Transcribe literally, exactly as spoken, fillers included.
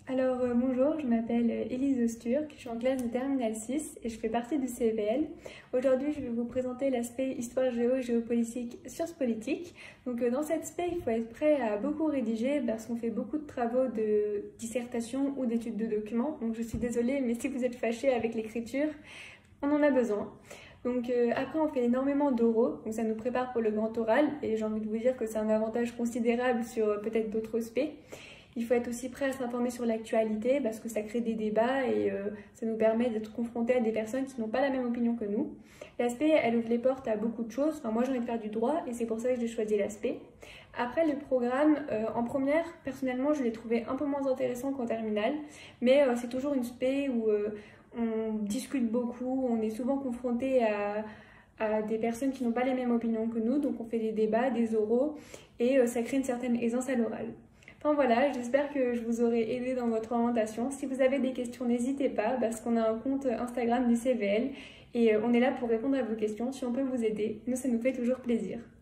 Alors euh, bonjour, je m'appelle euh, Élise Osturk, je suis en classe de terminale six et je fais partie du C V L. Aujourd'hui, je vais vous présenter l'aspect histoire géo, géopolitique, sciences politiques. Donc euh, dans cet aspect, il faut être prêt à beaucoup rédiger parce qu'on fait beaucoup de travaux de dissertation ou d'études de documents. Donc je suis désolée, mais si vous êtes fâché avec l'écriture, on en a besoin. Donc euh, après, on fait énormément d'oraux, donc ça nous prépare pour le grand oral et j'ai envie de vous dire que c'est un avantage considérable sur euh, peut-être d'autres aspects. Il faut être aussi prêt à s'informer sur l'actualité parce que ça crée des débats et euh, ça nous permet d'être confrontés à des personnes qui n'ont pas la même opinion que nous. L'aspect, elle ouvre les portes à beaucoup de choses. Enfin, moi, j'ai envie de faire du droit et c'est pour ça que j'ai choisi l'aspect. Après, le programme, euh, en première, personnellement, je l'ai trouvé un peu moins intéressant qu'en terminale, mais euh, c'est toujours une spé où euh, on discute beaucoup, on est souvent confronté à à des personnes qui n'ont pas les mêmes opinions que nous, donc on fait des débats, des oraux, et euh, ça crée une certaine aisance à l'oral. Enfin voilà, j'espère que je vous aurai aidé dans votre orientation. Si vous avez des questions, n'hésitez pas, parce qu'on a un compte Instagram du C V L, et euh, on est là pour répondre à vos questions. Si on peut vous aider, nous, ça nous fait toujours plaisir.